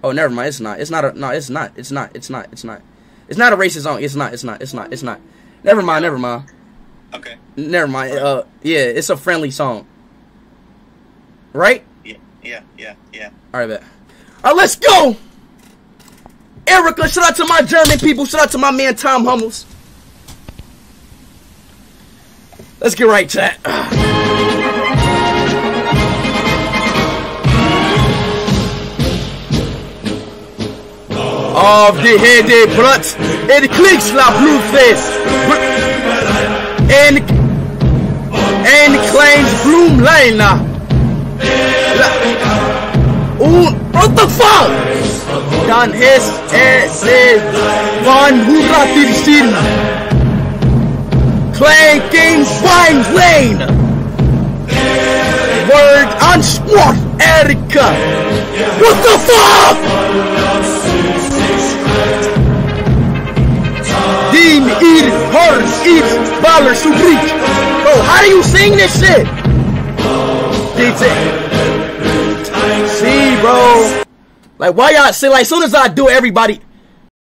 Oh, never mind. It's not. It's not. No, it's not. It's not. It's not. It's not. It's not a racist song. It's not. It's not. It's not. It's not. Never mind. Never mind. Okay. Never mind. Yeah, it's a friendly song. Right? Yeah. All right, bet. All right, let's go. Erika, shout out to my German people. Shout out to my man Tom Hummels. Let's get right to that. Auf die Hände, Brut, in Klickschlag, Blueface, in kleins Blumleiner. What the fuck? Dan ist es von 107. Clanking Wine Lane. Word on sport, Erika. What the fuck? Dean eat horse eats baller to reach. Bro, how do you sing this shit? See, bro. Like, why y'all say, like, as soon as I do it, everybody,